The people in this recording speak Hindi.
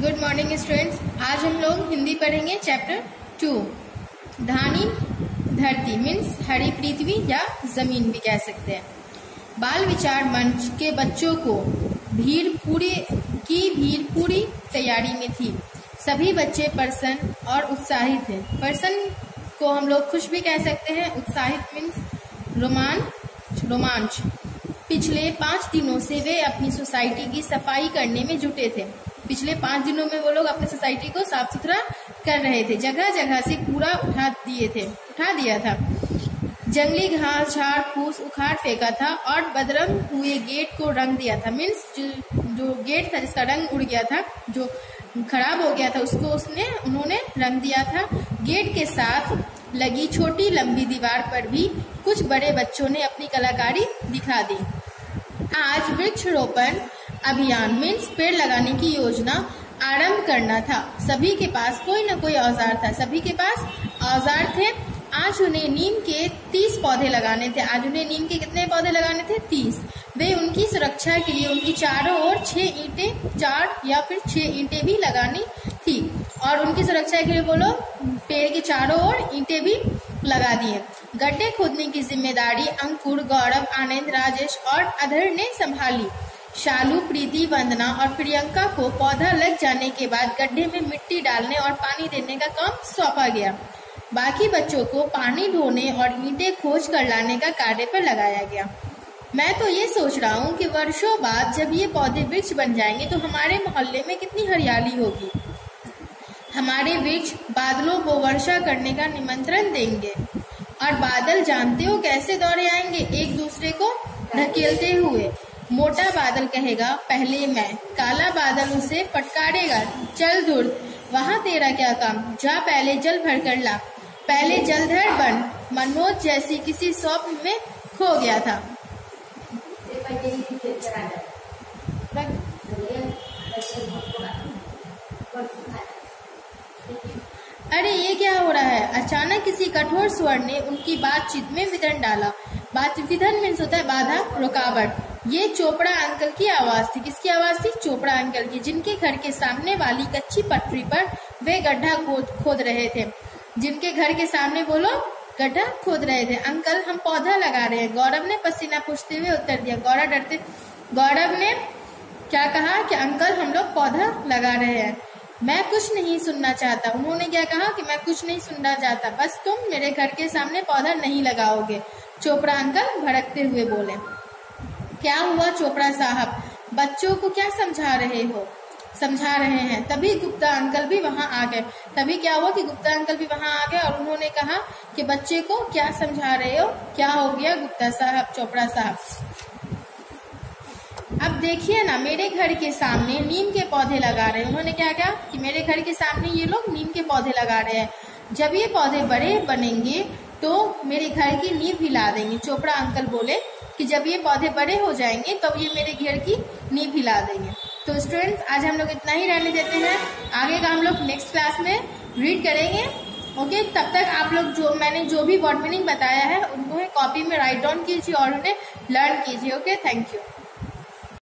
Good morning students. आज हम लोग हिंदी पढ़ेंगे चैप्टर 2 धानी धरती मीन्स हरी पृथ्वी या जमीन भी कह सकते हैं। बाल विचार मंच के बच्चों को भीड़ पूरी तैयारी में थी। सभी बच्चे प्रसन्न और उत्साहित थे। प्रसन्न को हम लोग खुश भी कह सकते हैं, उत्साहित मीन्स रोमांच। पिछले 5 दिनों से वे अपनी सोसाइटी की सफाई करने में जुटे थे। पिछले 5 दिनों में वो लोग अपनी सोसाइटी को साफ सुथरा कर रहे थे। जगह जगह से कूड़ा उठा दिया था। जंगली घास झाड़ फूस उखाड़ फेंका था और बदरंग हुए गेट को रंग दिया था। मीन्स जो गेट था जिसका रंग उड़ गया था, जो खराब हो गया था, उसको उन्होंने रंग दिया था। गेट के साथ लगी छोटी लंबी दीवार पर भी कुछ बड़े बच्चों ने अपनी कलाकारी दिखा दी। आज वृक्षारोपण अभियान मीन्स पेड़ लगाने की योजना आरंभ करना था। सभी के पास कोई न कोई औजार था। सभी के पास औजार थे। आज उन्हें नीम के 30 पौधे लगाने थे। आज उन्हें नीम के कितने पौधे लगाने थे? 30। वे उनकी सुरक्षा के लिए उनकी चारों ओर 6 ईंटें भी लगानी थी। और उनकी सुरक्षा के लिए वो लोग पेड़ के चारों ओर ईंटें भी लगा दिए। गड्ढे खोदने की जिम्मेदारी अंकुर, गौरव, आनंद, राजेश और अधर ने संभाली। शालू, प्रीति, वंदना और प्रियंका को पौधा लग जाने के बाद गड्ढे में मिट्टी डालने और पानी देने का काम सौंपा गया। बाकी बच्चों को पानी ढोने और ईंटें खोज कर लाने का कार्य पर लगाया गया। मैं तो ये सोच रहा हूँ कि वर्षों बाद जब ये पौधे वृक्ष बन जाएंगे तो हमारे मोहल्ले में कितनी हरियाली होगी। हमारे वृक्ष बादलों को वर्षा करने का निमंत्रण देंगे और बादल जानते हो कैसे दौड़े आएंगे, एक दूसरे को धकेलते हुए। मोटा बादल कहेगा पहले मैं, काला बादल उसे फटकारेगा, चल दूर, वहाँ तेरा क्या काम, जा पहले जल भर कर ला, पहले जलधर बन। मनोज जैसी किसी स्वप्न में खो गया था। अरे ये क्या हो रहा है? अचानक किसी कठोर स्वर ने उनकी बातचीत में विघन डाला। विघन मीन्स होता है बाधा, रुकावट। ये चोपड़ा अंकल की आवाज थी। किसकी आवाज थी? चोपड़ा अंकल की, जिनके घर के सामने वाली कच्ची पटरी पर वे गड्ढा खोद रहे थे। जिनके घर के सामने वो लोग गड्ढा खोद रहे थे। अंकल हम पौधा लगा रहे हैं, गौरव ने पसीना पूछते हुए उत्तर दिया। गौरव ने क्या कहा कि अंकल हम लोग पौधा लगा रहे हैं। मैं कुछ नहीं सुनना चाहता। उन्होंने क्या कहा कि मैं कुछ नहीं सुनना चाहता, बस तुम मेरे घर के सामने पौधा नहीं लगाओगे। चोपड़ा अंकल भड़कते हुए बोले। क्या हुआ चोपड़ा साहब, बच्चों को क्या समझा रहे हैं? तभी गुप्ता अंकल भी वहां आ गए। तभी क्या हुआ कि गुप्ता अंकल भी वहां आ गए और उन्होंने कहा कि बच्चे को क्या समझा रहे हो, क्या हो गया गुप्ता साहब, चोपड़ा साहब? अब देखिए ना, मेरे घर के सामने नीम के पौधे लगा रहे हैं। उन्होंने क्या कहा कि मेरे घर के सामने ये लोग नीम के पौधे लगा रहे हैं। जब ये पौधे बड़े बनेंगे तो मेरे घर की नींव हिला देंगे। चोपड़ा अंकल बोले कि जब ये पौधे बड़े हो जाएंगे तब ये मेरे घर की नींव हिला देंगे। तो स्टूडेंट्स आज हम लोग इतना ही रहने देते हैं। आगे का हम लोग नेक्स्ट क्लास में रीड करेंगे। ओके, तब तक आप लोग मैंने जो भी वर्ड मीनिंग बताया है उनको कॉपी में राइट डाउन कीजिए और उन्हें लर्न कीजिए। Okay, thank you.